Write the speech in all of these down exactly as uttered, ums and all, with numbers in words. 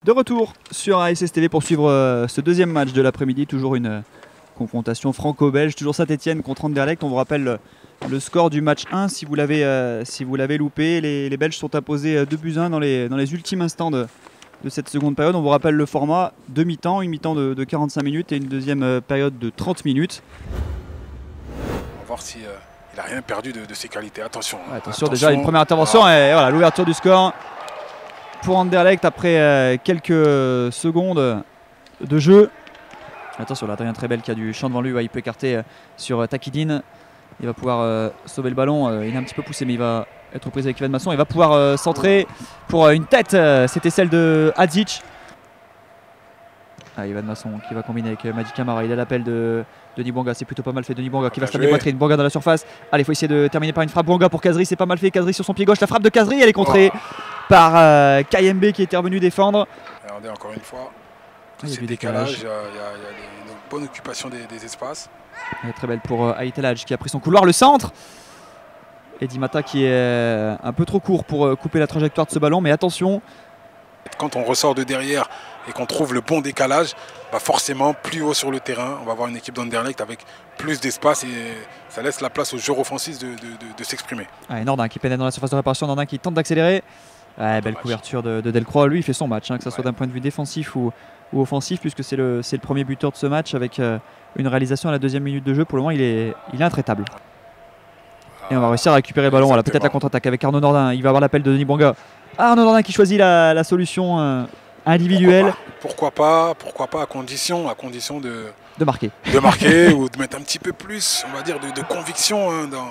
De retour sur A S S T V pour suivre euh, ce deuxième match de l'après-midi. Toujours une euh, confrontation franco-belge, toujours Saint-Etienne contre Anderlecht. On vous rappelle euh, le score du match un si vous l'avez euh, si vous l'avez loupé. Les, les Belges sont imposés deux buts à un dans les, dans les ultimes instants de, de cette seconde période. On vous rappelle le format, deux mi-temps, une mi-temps de, de quarante-cinq minutes et une deuxième euh, période de trente minutes. On va voir si euh, il n'a rien perdu de, de ses qualités. Attention. Ouais, attention, attention, déjà une première intervention ah. et voilà l'ouverture du score pour Anderlecht après euh, quelques secondes de jeu. Attention, là, Adrien Trebel qui a du champ devant lui, ouais, il peut écarter euh, sur euh, Takidine. Il va pouvoir euh, sauver le ballon, euh, il est un petit peu poussé mais il va être pris avec Ivan Masson. Il va pouvoir euh, centrer pour euh, une tête, euh, c'était celle de Hadzic. Ah, Ivan Masson qui va combiner avec euh, Madi Camara, il a l'appel de Denis Bouanga, c'est plutôt pas mal fait. Denis Bouanga qui va se faire des poitrines, Bouanga dans la surface. Allez, il faut essayer de terminer par une frappe. Bouanga pour Kazri, c'est pas mal fait. Kazri sur son pied gauche, la frappe de Kazri, elle est contrée oh. par euh, K M B qui était revenu défendre. Regardez encore une fois, il y a du décalage, il y a, il y a les, une bonne occupation des, des espaces. Elle est très belle pour euh, Haït El Hadj qui a pris son couloir, le centre. Et Di Mata qui est euh, un peu trop court pour euh, couper la trajectoire de ce ballon, mais attention. Quand on ressort de derrière et qu'on trouve le bon décalage, bah forcément plus haut sur le terrain, on va avoir une équipe d'Anderlecht avec plus d'espace et ça laisse la place aux joueurs offensifs de, de, de, de s'exprimer. Ah, Nordin qui pénètre dans la surface de réparation, Nordin qui tente d'accélérer. Ouais, belle couverture de, de Delcroix, lui il fait son match, hein, que ce soit ouais. d'un point de vue défensif ou, ou offensif, puisque c'est le, le premier buteur de ce match avec euh, une réalisation à la deuxième minute de jeu. Pour le moment il est, il est intraitable. Ah, et on va réussir à récupérer le ballon, voilà, peut-être la contre-attaque avec Arnaud Nordin, il va avoir l'appel de Denis Bouanga. Ah, Arnaud Nordin qui choisit la, la solution euh, individuelle. Pourquoi pas, pourquoi pas, pourquoi pas à condition, à condition de, de marquer, de marquer ou de mettre un petit peu plus, on va dire, de, de conviction hein, dans...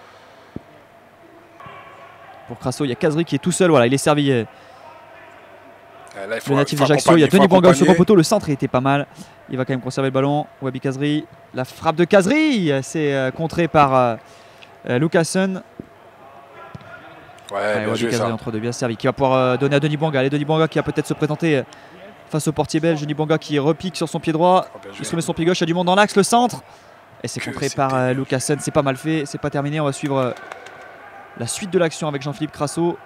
Pour Crasso, il y a Kazri qui est tout seul, voilà, il est servi. Là, il faut, le natif il d'Ajaccio, il y a Denis Bouanga au second poteau, le centre était pas mal. Il va quand même conserver le ballon. Wabi Kazri, la frappe de Kazri, c'est euh, contré par euh, euh, Lucassen. Ouais, ouais, bien Wabi joué, Kazri ça. entre deux, bien servi, qui va pouvoir euh, donner à Denis Bouanga. Allez, Denis Bouanga qui va peut-être se présenter euh, face au portier belge. Denis Bouanga qui repique sur son pied droit, oh, il se remet son pied gauche, il y a du monde dans l'axe, le centre. Et c'est contré par euh, Lucassen, c'est pas mal fait, c'est pas terminé, on va suivre euh, la suite de l'action avec Jean-Philippe Crasso.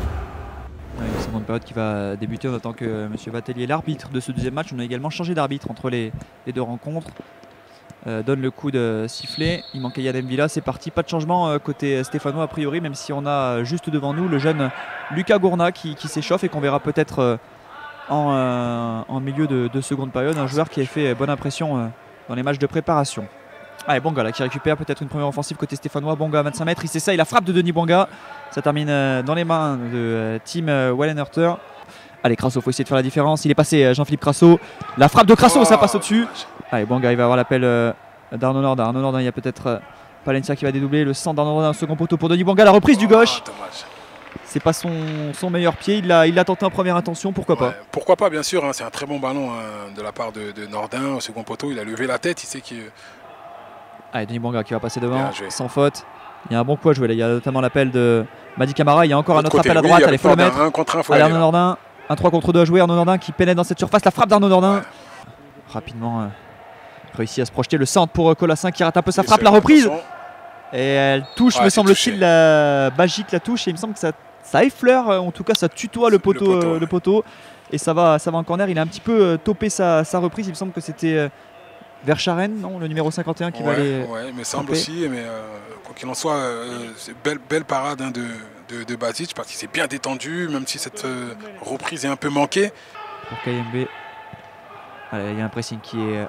Ouais, une seconde période qui va débuter. On attend que M. Vatelier, l'arbitre de ce deuxième match, on a également changé d'arbitre entre les, les deux rencontres. Euh, donne le coup de sifflet. Il manquait Yann Villa, c'est parti. Pas de changement euh, côté stéphanois a priori, même si on a juste devant nous le jeune Lucas Gourna qui, qui s'échauffe et qu'on verra peut-être euh, en, euh, en milieu de, de seconde période. Un joueur qui a fait bonne impression euh, dans les matchs de préparation. Allez, Bouanga là, qui récupère peut-être une première offensive côté stéphanois. Bouanga à vingt-cinq mètres, il s'essaye la frappe de Denis Bouanga. Ça termine euh, dans les mains de euh, Tim euh, Wallenhurter. Allez, Crasso, il faut essayer de faire la différence. Il est passé, euh, Jean-Philippe Crasso. La frappe de Crasso, oh, ça passe au-dessus. Allez, Bouanga, il va avoir l'appel euh, d'Arnaud Nordin. Arnaud Nordin, il y a peut-être euh, Palencia qui va dédoubler. Le centre d'Arnaud Nordin, second poteau pour Denis Bouanga. La reprise oh, du gauche. C'est pas son, son meilleur pied. Il l'a il tenté en première intention, pourquoi pas ouais, pourquoi pas, bien sûr. Hein, c'est un très bon ballon hein, de la part de, de Nordin au second poteau. Il a levé la tête, il sait qu'il. Allez, Denis Bouanga qui va passer devant, sans faute. Il y a un bon coup à jouer là. Il y a notamment l'appel de Madi Camara. Il y a encore un autre appel à droite. Allez, il faut le mettre. Un contre un, faut Allez, Arnaud Nordin. Un trois contre deux à jouer. Arnaud Nordin qui pénètre dans cette surface. La frappe d'Arnaud Nordin. Ouais. Rapidement, euh, réussit à se projeter. Le centre pour euh, Colassin qui rate un peu sa frappe. La reprise. Et elle touche, ouais, me semble-t-il, la Bagic la touche. Et il me semble que ça, ça effleure. En tout cas, ça tutoie le poteau. Le poteau, euh, le poteau. Et ça va, ça va en corner. Il a un petit peu euh, topé sa, sa reprise. Il me semble que c'était. Euh, Vers Charen, non, le numéro cinquante et un qui ouais, va aller. Ouais, mais semble aussi, mais euh, quoi qu'il en soit, euh, c'est belle, belle parade hein, de, de, de Bazic parce qu'il s'est bien détendu, même si cette euh, reprise est un peu manquée. Pour K M B, allez, il y a un pressing qui est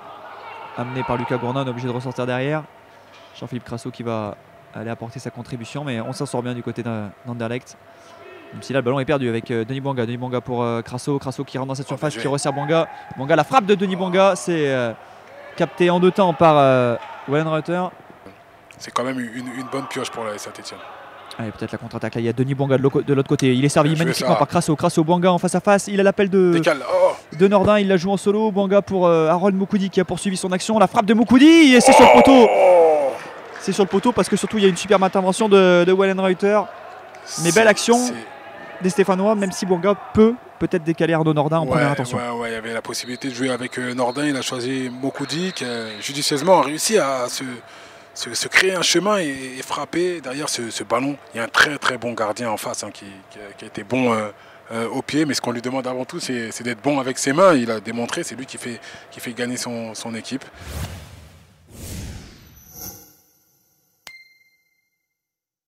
amené par Lucas Gourna, on est obligé de ressortir derrière. Jean-Philippe Crasso qui va aller apporter sa contribution, mais on s'en sort bien du côté d'Anderlecht. Même si là le ballon est perdu avec euh, Denis Bouanga. Denis Bouanga pour euh, Crasso, Crasso qui rentre dans cette surface, oh, qui resserre Bouanga. Bouanga, la frappe de Denis Bouanga, c'est. Euh, capté en deux temps par euh, Wallenreuter. C'est quand même une, une bonne pioche pour la Saint-Etienne. Allez, peut-être la contre-attaque. Là, il y a Denis Bouanga de l'autre côté. Il est servi magnifiquement par Crasso. Crasso, Bouanga en face à face. Il a l'appel de, oh. de Nordin. Il la joue en solo. Bouanga pour euh, Harold Moukoudi qui a poursuivi son action. La frappe de Moukoudi et c'est oh. sur le poteau. C'est sur le poteau parce que surtout il y a une superbe intervention de, de Wallenreuter. Mais belle action des Stéphanois, même si Bouanga peut peut-être décaler Arnaud Nordin en ouais, première intention. Ouais, ouais, il y avait la possibilité de jouer avec euh, Nordin. Il a choisi Moukoudi qui a judicieusement réussi à se, se, se créer un chemin et, et frapper derrière ce, ce ballon. Il y a un très très bon gardien en face hein, qui, qui, a, qui a été bon euh, euh, au pied, mais ce qu'on lui demande avant tout, c'est d'être bon avec ses mains. Il a démontré, c'est lui qui fait, qui fait gagner son, son équipe.